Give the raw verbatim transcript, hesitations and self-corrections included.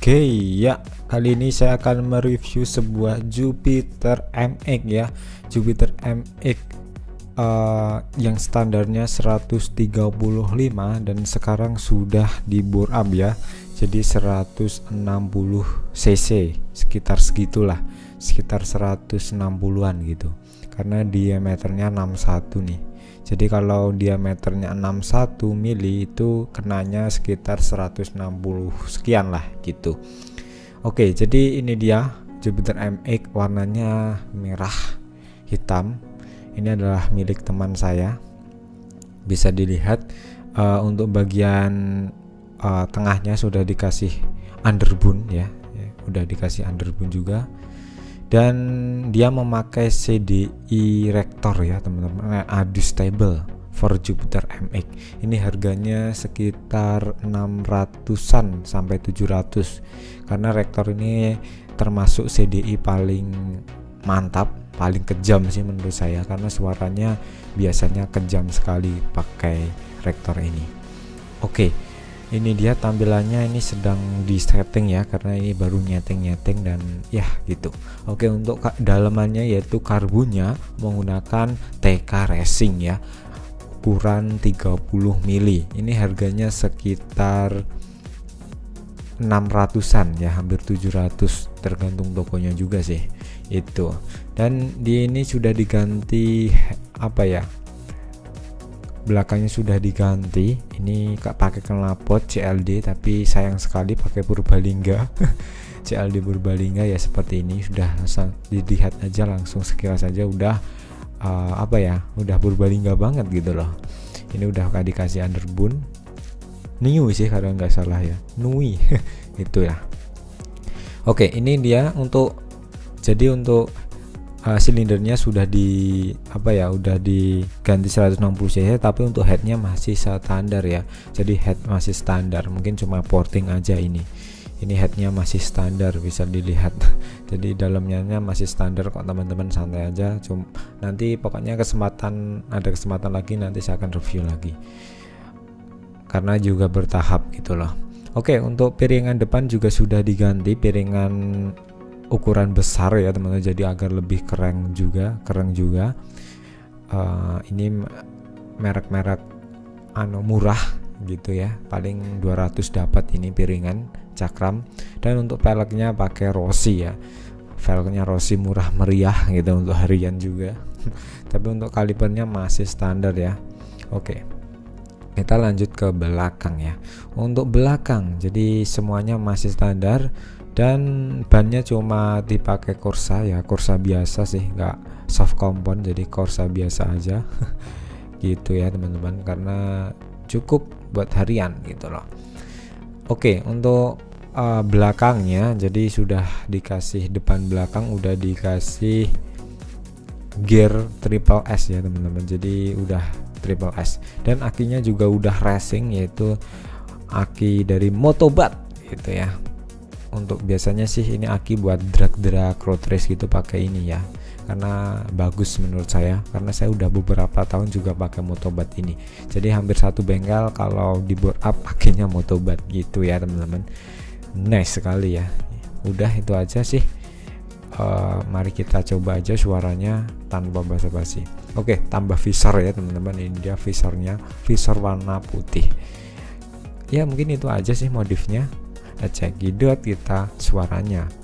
Oke ya, kali ini saya akan mereview sebuah Jupiter M X ya. Jupiter M X uh, yang standarnya seratus tiga puluh lima dan sekarang sudah di bore up ya. Jadi seratus enam puluh cc, sekitar segitulah, sekitar seratus enam puluhan gitu. Karena diameternya enam puluh satu nih. Jadi kalau diameternya enam puluh satu mili itu kenanya sekitar seratus enam puluh sekian lah gitu. Oke, jadi ini dia Jupiter M X, warnanya merah hitam. Ini adalah milik teman saya. Bisa dilihat uh, untuk bagian uh, tengahnya sudah dikasih underbone ya, ya, udah dikasih underbone juga. Dan dia memakai C D I Rector ya teman-teman, adjustable for Jupiter M X. Ini harganya sekitar enam ratusan sampai tujuh ratus, karena Rector ini termasuk C D I paling mantap, paling kejam sih menurut saya, karena suaranya biasanya kejam sekali pakai Rector ini. Oke, ini dia tampilannya, ini sedang di setting ya, karena ini baru nyeting-nyeting dan ya gitu. Oke, untuk dalamannya yaitu karbonnya menggunakan T K Racing ya, ukuran tiga puluh mili. Ini harganya sekitar enam ratusan ya, hampir tujuh ratus tergantung tokonya juga sih itu. Dan di ini sudah diganti apa ya, belakangnya sudah diganti. Ini kak pakai knalpot C L D, tapi sayang sekali pakai Purbalingga. C L D Purbalingga ya seperti ini, sudah dilihat aja langsung sekilas saja udah uh, apa ya, udah Purbalingga banget gitu loh. Ini udah dikasih underbone new sih kalau nggak salah ya, Nui itu ya. Oke, ini dia untuk, jadi untuk Uh, silindernya sudah di apa ya, udah diganti seratus enam puluh cc, tapi untuk headnya masih standar ya. Jadi head masih standar, mungkin cuma porting aja ini. Ini headnya masih standar, bisa dilihat. Jadi dalamnya masih standar kok teman-teman, santai aja. Cuma nanti pokoknya kesempatan, ada kesempatan lagi nanti saya akan review lagi, karena juga bertahap gitu loh. Oke, untuk piringan depan juga sudah diganti, piringan ukuran besar ya teman-teman, jadi agar lebih keren juga, keren juga. Uh, ini merek-merek anu murah gitu ya, paling dua ratus dapat ini piringan cakram. Dan untuk peleknya pakai Rossi ya, velgnya Rossi murah meriah gitu untuk harian juga. Tapi untuk kalipernya masih standar ya. Oke, kita lanjut ke belakang ya. Untuk belakang jadi semuanya masih standar, dan bannya cuma dipakai Corsa ya, Corsa biasa sih, nggak soft compound, jadi Corsa biasa aja gitu ya teman-teman, karena cukup buat harian gitu loh. Oke, untuk uh, belakangnya jadi sudah dikasih, depan belakang udah dikasih gear triple S ya teman-teman, jadi udah triple S. Dan akinya juga udah racing, yaitu aki dari Motobat gitu ya. Untuk biasanya sih ini aki buat drag-drag road race gitu pakai ini ya, karena bagus menurut saya, karena saya udah beberapa tahun juga pakai Motobat ini. Jadi hampir satu bengkel kalau di bore up akinya Motobat gitu ya teman-teman. Nice sekali ya. Udah itu aja sih. Uh, mari kita coba aja suaranya tanpa basa-basi. Oke, tambah visor ya teman-teman. Ini dia visornya, visor warna putih. Ya mungkin itu aja sih modifnya. Cekidot kita suaranya.